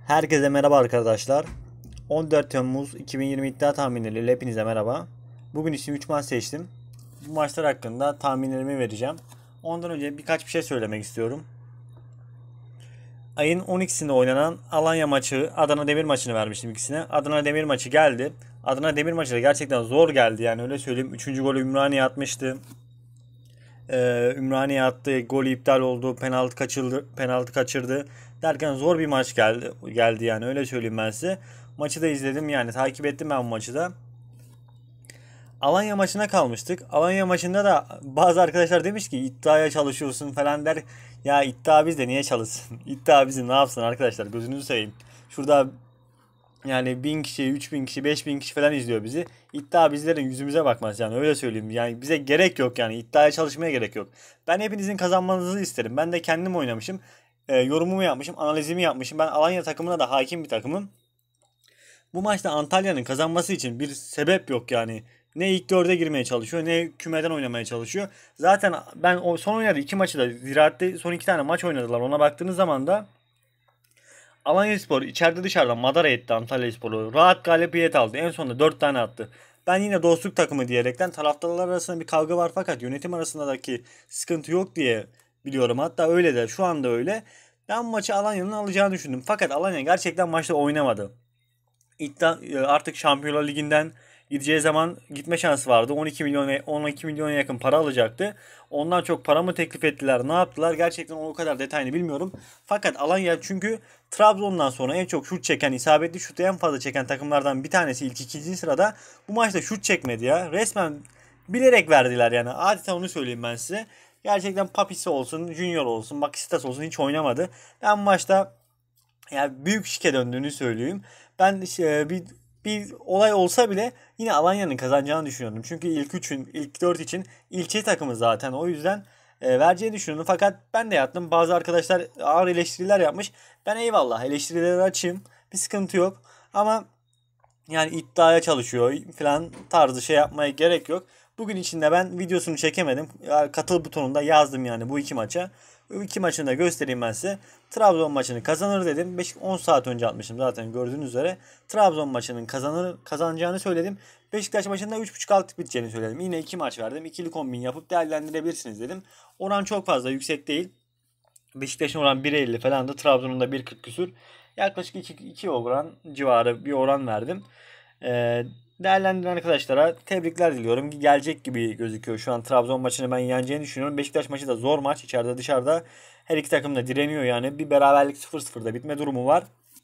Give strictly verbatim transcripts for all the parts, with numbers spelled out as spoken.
Herkese merhaba arkadaşlar. on dört Temmuz iki bin yirmi iddia tahminleriyle hepinize merhaba. Bugün için üç maç seçtim. Bu maçlar hakkında tahminlerimi vereceğim. Ondan önce birkaç bir şey söylemek istiyorum. Ayın on ikisinde oynanan Alanya maçı, Adana Demir maçını vermiştim ikisine. Adana Demir maçı geldi. Adana Demir maçı da gerçekten zor geldi, yani öyle söyleyeyim. Üçüncü golü Ümraniye atmıştı. Ee, Ümraniye attı, golü iptal oldu, penaltı kaçırdı, penaltı kaçırdı derken zor bir maç geldi geldi yani öyle söyleyeyim ben size. Maçı da izledim, yani takip ettim ben bu maçı da. Alanya maçına kalmıştık. Alanya maçında da bazı arkadaşlar demiş ki iddiaya çalışıyorsun falan der. Ya iddia bizde niye çalışsın? İddia bizi ne yapsın arkadaşlar, gözünüzü seveyim. Şurada yani bin kişi, üç bin kişi, beş bin kişi falan izliyor bizi. İddia bizlerin yüzümüze bakmaz, yani öyle söyleyeyim. Yani bize gerek yok, yani iddiaya çalışmaya gerek yok. Ben hepinizin kazanmanızı isterim. Ben de kendim oynamışım. E, yorumumu yapmışım, analizimi yapmışım. Ben Alanya takımına da hakim bir takımım. Bu maçta Antalya'nın kazanması için bir sebep yok yani. Ne ilk dörde girmeye çalışıyor, ne kümeden oynamaya çalışıyor. Zaten ben o son oynadığı iki maçı da Ziraat'te son iki tane maç oynadılar. Ona baktığınız zaman da Alanyaspor içeride dışarıda madara etti Antalyaspor'u. Rahat galibiyet aldı. En sonunda dört tane attı. Ben yine dostluk takımı diyerekten taraftarlar arasında bir kavga var fakat yönetim arasındaki sıkıntı yok diye biliyorum. Hatta öyle de, şu anda öyle. Ben maçı Alanya'nın alacağını düşündüm. Fakat Alanya gerçekten maçta oynamadı. İddia, e, artık Şampiyonlar Ligi'nden gideceği zaman gitme şansı vardı. on iki milyon on iki milyona yakın para alacaktı. Ondan çok para mı teklif ettiler, ne yaptılar? Gerçekten o kadar detayını bilmiyorum. Fakat Alanya, çünkü Trabzon'dan sonra en çok şut çeken, isabetli şutu en fazla çeken takımlardan bir tanesi, ilk ikinci sırada. Bu maçta şut çekmedi ya. Resmen bilerek verdiler yani. Adeta onu söyleyeyim ben size. Gerçekten Papisi olsun, Junior olsun, Bakistas olsun hiç oynamadı. Ben bu maçta yani büyük şike döndüğünü söyleyeyim. Ben işte bir bir olay olsa bile yine Alanya'nın kazanacağını düşünüyordum. Çünkü ilk üçün, ilk dört için ilçe takımı zaten. O yüzden e, vereceğini düşünüyordum. Fakat ben de yaptım. Bazı arkadaşlar ağır eleştiriler yapmış. Ben eyvallah, eleştirileri açayım. Bir sıkıntı yok. Ama yani iddiaya çalışıyor falan tarzı şey yapmaya gerek yok. Bugün içinde ben videosunu çekemedim. Katıl butonunda yazdım yani bu iki maça. Bu iki maçını da göstereyim ben size. Trabzon maçını kazanır dedim. beş on saat önce atmışım zaten, gördüğünüz üzere. Trabzon maçının kazanır kazanacağını söyledim. Beşiktaş maçında üç buçuk altı biteceğini söyledim. Yine iki maç verdim. İkili kombin yapıp değerlendirebilirsiniz dedim. Oran çok fazla yüksek değil. Beşiktaş'ın oran bir elli falan da, Trabzon'un da bir kırk küsür. Yaklaşık iki, iki oran civarı bir oran verdim. Ee, Değerlendiren arkadaşlara tebrikler diliyorum. Gelecek gibi gözüküyor. Şu an Trabzon maçını ben yeneceğini düşünüyorum. Beşiktaş maçı da zor maç. İçeride dışarıda her iki takım da direniyor yani. Bir beraberlik sıfır sıfırda bitme durumu var.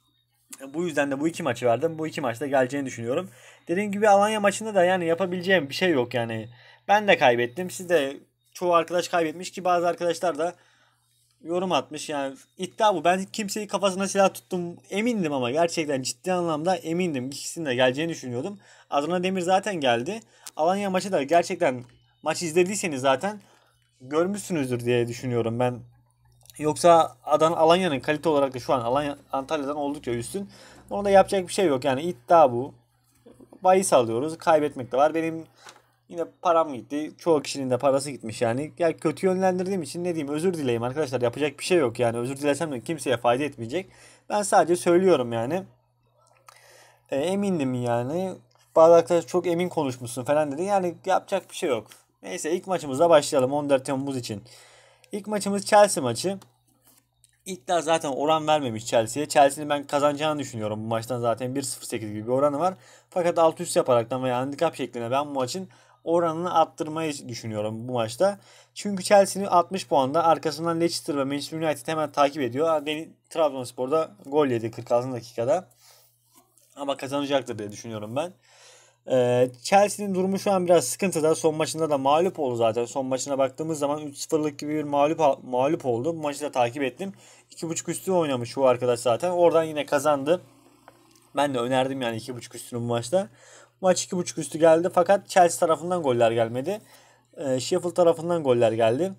Bu yüzden de bu iki maçı verdim. Bu iki maçta geleceğini düşünüyorum. Dediğim gibi Alanya maçında da yani yapabileceğim bir şey yok yani. Ben de kaybettim. Siz de, çoğu arkadaş kaybetmiş ki bazı arkadaşlar da yorum atmış yani. İddia bu. Ben kimseyi kafasına silah tuttum emindim, ama gerçekten ciddi anlamda emindim. İkisinin de geleceğini düşünüyordum. Adana Demir zaten geldi. Alanya maçı da gerçekten, maç izlediyseniz zaten görmüşsünüzdür diye düşünüyorum ben. Yoksa Adana Alanya'nın kalite olarak da şu an Alanya Antalya'dan oldukça üstün. Ona da yapacak bir şey yok yani, iddia bu. Bahis alıyoruz. Kaybetmek de var. Benim yine param gitti. Çoğu kişinin de parası gitmiş yani. Ya kötü yönlendirdiğim için ne diyeyim, özür dileyim arkadaşlar. Yapacak bir şey yok yani. Özür dilesem de kimseye fayda etmeyecek. Ben sadece söylüyorum yani. E, emindim yani. Bazı arkadaşlar çok emin konuşmuşsun falan dedi. Yani yapacak bir şey yok. Neyse, ilk maçımıza başlayalım on dört Temmuz için. İlk maçımız Chelsea maçı. İlk zaten oran vermemiş Chelsea'ye. Chelsea'nin ben kazanacağını düşünüyorum bu maçtan, zaten bir nokta sıfır sekiz gibi bir oranı var. Fakat alt üst yaparaktan veya handikap şeklinde ben bu maçın oranını arttırmayı düşünüyorum bu maçta. Çünkü Chelsea'nin altmış puanda, arkasından Leicester ve Manchester United hemen takip ediyor. Beni Trabzonspor'da gol yedi kırk altıncı dakikada. Ama kazanacaktır diye düşünüyorum ben. Ee, Chelsea'nin durumu şu an biraz sıkıntıda. Son maçında da mağlup oldu zaten. Son maçına baktığımız zaman üç sıfırlık gibi bir mağlup mağlup oldu. Bu maçı da takip ettim. iki buçuk üstü oynamış şu arkadaş zaten. Oradan yine kazandı. Ben de önerdim yani iki buçuk üstünü bu maçta. Bu maç iki buçuk üstü geldi fakat Chelsea tarafından goller gelmedi. Ee, Sheffield tarafından goller geldi.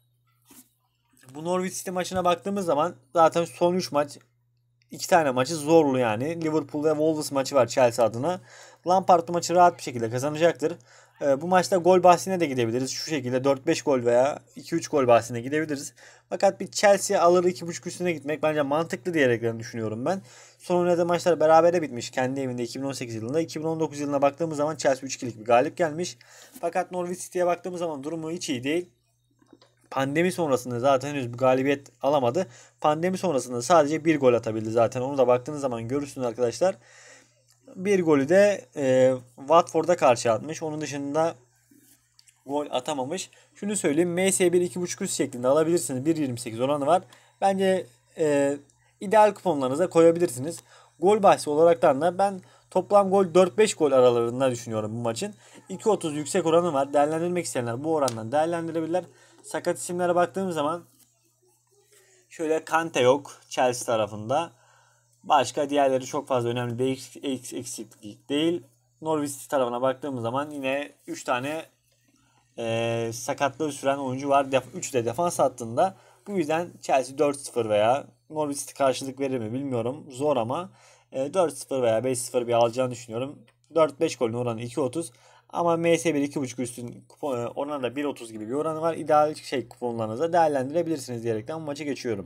Bu Norwich City maçına baktığımız zaman zaten son üç maç, İki tane maçı zorlu yani. Liverpool ve Wolves maçı var Chelsea adına. Lampard maçı rahat bir şekilde kazanacaktır. E, bu maçta gol bahsine de gidebiliriz. Şu şekilde dört beş gol veya iki üç gol bahsine gidebiliriz. Fakat bir Chelsea alır iki buçuk üstüne gitmek bence mantıklı diyereklerini düşünüyorum ben. Son oynadığı maçlar berabere bitmiş. Kendi evinde iki bin on sekiz yılında. iki bin on dokuz yılına baktığımız zaman Chelsea üç ikilik bir galip gelmiş. Fakat Norwich City'ye baktığımız zaman durumu hiç iyi değil. Pandemi sonrasında zaten henüz bir galibiyet alamadı. Pandemi sonrasında sadece bir gol atabildi zaten. Onu da baktığınız zaman görürsünüz arkadaşlar. Bir golü de e, Watford'a karşı atmış. Onun dışında gol atamamış. Şunu söyleyeyim. M S bir iki buçuk üst şeklinde alabilirsiniz. bir virgül yirmi sekiz oranı var. Bence e, ideal kuponlarınıza koyabilirsiniz. Gol bahsi olaraktan da ben toplam gol dört beş gol aralarında düşünüyorum bu maçın. iki virgül otuz yüksek oranı var. Değerlendirmek isteyenler bu orandan değerlendirebilirler. Sakat isimlere baktığım zaman şöyle Kante yok Chelsea tarafında. Başka diğerleri çok fazla önemli bir eksiklik değil. Norwich City tarafına baktığımız zaman yine üç tane e, sakatlığı süren oyuncu var. üç de defans hattında. Bu yüzden Chelsea dört sıfır veya Norwich City karşılık verir mi bilmiyorum. Zor ama e, dört sıfır veya beş sıfır bir alacağını düşünüyorum. dört beş golün oranı iki virgül otuz. Ama M S bir iki buçuk üstün kupon, oranı da bir virgül otuz gibi bir oranı var. İdeal şey kuponlarınızda değerlendirebilirsiniz diyerekten bu maçı geçiyorum.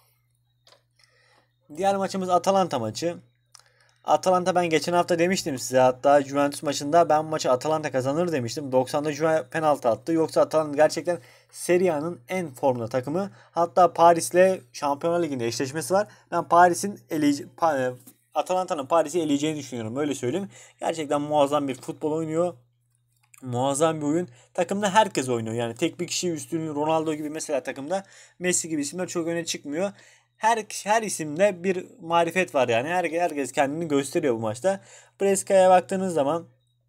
Diğer maçımız Atalanta maçı. Atalanta ben geçen hafta demiştim size, hatta Juventus maçında ben bu maçı Atalanta kazanır demiştim. doksan'da Juve penaltı attı. Yoksa Atalanta gerçekten Serie A'nın en formda takımı. Hatta Paris'le Şampiyonlar Ligi'nde eşleşmesi var. Ben Paris'in eleyece Atalanta'nın Paris'i eleyeceğini düşünüyorum. Öyle söyleyeyim. Gerçekten muazzam bir futbol oynuyor. Muazzam bir oyun. Takımda herkes oynuyor. Yani tek bir kişi üstünlüğü, Ronaldo gibi mesela takımda, Messi gibi isimler çok öne çıkmıyor. Her her isimde bir marifet var yani. Her, herkes kendini gösteriyor bu maçta. Breska'ya baktığınız zaman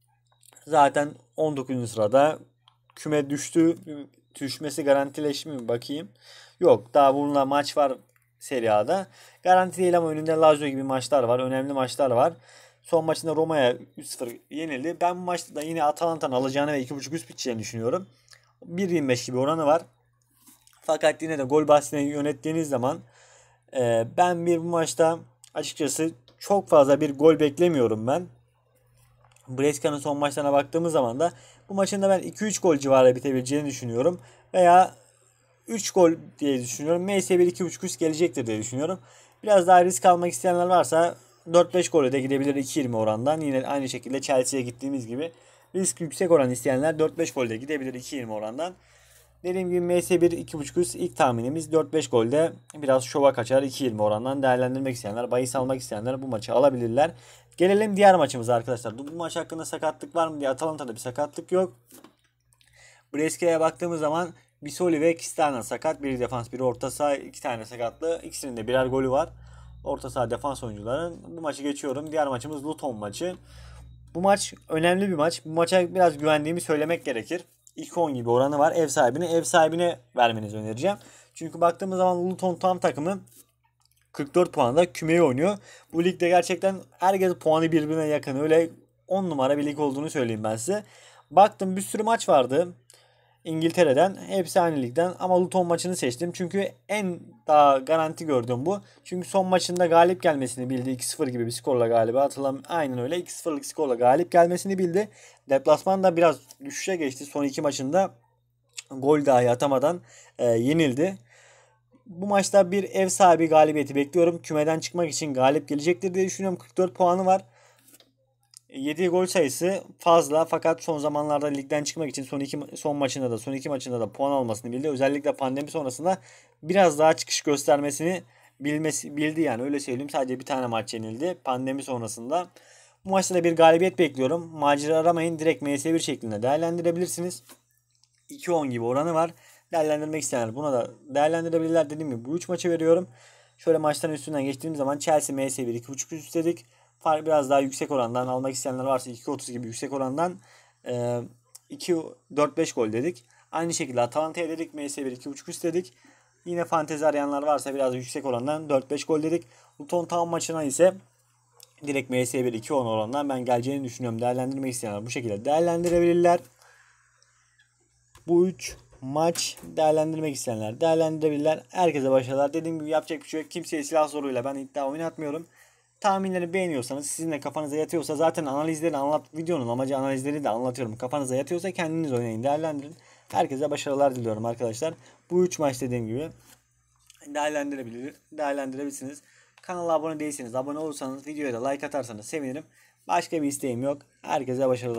zaten on dokuzuncu sırada, küme düştü. Düşmesi garantileşmiş mi bakayım. Yok, daha bununla maç var Serie A'da. Garanti değil ama önünde Lazio gibi maçlar var. Önemli maçlar var. Son maçında Roma'ya üç sıfır yenildi. Ben bu maçta da yine Atalanta'nın alacağını ve iki buçuk üst biteceğini düşünüyorum. bir virgül yirmi beş gibi oranı var. Fakat yine de gol bahsini yönettiğiniz zaman e, ben bir bu maçta açıkçası çok fazla bir gol beklemiyorum ben. Breska'nın son maçlarına baktığımız zaman da bu maçın da ben iki üç gol civarı bitebileceğini düşünüyorum. Veya üç gol diye düşünüyorum. M S bir iki buçuk üst gelecektir diye düşünüyorum. Biraz daha risk almak isteyenler varsa dört beş gole de gidebilir iki virgül yirmi orandan. Yine aynı şekilde Chelsea'ye gittiğimiz gibi risk yüksek oran isteyenler dört beş golde gidebilir iki virgül yirmi orandan. Dediğim gibi M S bir iki buçuk üst ilk tahminimiz dört beş golde biraz şova kaçar iki virgül yirmi orandan. Değerlendirmek isteyenler, bahis almak isteyenler bu maçı alabilirler. Gelelim diğer maçımıza arkadaşlar. Bu maç hakkında sakatlık var mı diye, Atalanta'da bir sakatlık yok. Brescia'ya baktığımız zaman Bisoli ve Kistana sakat. Biri defans, biri orta saha, iki tane sakatlı. İkisinin de birer golü var. Orta saha defans oyuncuların. Bu maçı geçiyorum. Diğer maçımız Luton maçı. Bu maç önemli bir maç. Bu maça biraz güvendiğimi söylemek gerekir. iki on gibi oranı var. Ev sahibine ev sahibine vermenizi önereceğim. Çünkü baktığımız zaman Luton tam takımı kırk dört puanda kümeyi oynuyor. Bu ligde gerçekten herkes puanı birbirine yakın. Öyle on numara bir lig olduğunu söyleyeyim ben size. Baktım bir sürü maç vardı İngiltere'den. Hepsi aynı ligden. Ama Luton maçını seçtim. Çünkü en daha garanti gördüğüm bu. Çünkü son maçında galip gelmesini bildi. iki sıfır gibi bir skorla galiba. Hatırlam aynen öyle. iki sıfırlık skorla galip gelmesini bildi. Deplasman da biraz düşüşe geçti. Son iki maçında gol dahi atamadan e, yenildi. Bu maçta bir ev sahibi galibiyeti bekliyorum. Kümeden çıkmak için galip gelecektir diye düşünüyorum. kırk dört puanı var. yediği gol sayısı fazla, fakat son zamanlarda ligden çıkmak için son iki son maçında da son iki maçında da puan almasını bildi. Özellikle pandemi sonrasında biraz daha çıkış göstermesini bilmesi bildi yani, öyle söyleyeyim. Sadece bir tane maç yenildi pandemi sonrasında. Bu maçta da bir galibiyet bekliyorum. Macera aramayın, direkt M S bir şeklinde değerlendirebilirsiniz. iki on gibi oranı var. Değerlendirmek isteyenler buna da değerlendirebilirler. Dediğim gibi bu üç maçı veriyorum. Şöyle maçların üstünden geçtiğim zaman Chelsea M S bir iki buçuk üst dedik. Biraz daha yüksek orandan almak isteyenler varsa iki otuz gibi yüksek orandan iki dört beş gol dedik. Aynı şekilde Atalanta'ya dedik. M S bir iki buçuk üst dedik. Yine fantezi arayanlar varsa biraz yüksek orandan dört beş gol dedik. Luton Town maçına ise direkt M S bir iki on orandan ben geleceğini düşünüyorum. Değerlendirmek isteyenler bu şekilde değerlendirebilirler. Bu üç maç değerlendirmek isteyenler değerlendirebilirler. Herkese başarılar. Dediğim gibi yapacak bir şey yok. Kimseye silah zoruyla ben iddia oynatmıyorum. tahminleri beğeniyorsanız, sizin de kafanıza yatıyorsa, zaten analizleri anlat, videonun amacı analizleri de anlatıyorum. Kafanıza yatıyorsa kendiniz oynayın, değerlendirin. Herkese başarılar diliyorum arkadaşlar. Bu üç maç dediğim gibi değerlendirebilir, değerlendirebilirsiniz. Kanala abone değilseniz, abone olursanız, videoya da like atarsanız sevinirim. Başka bir isteğim yok. Herkese başarılar.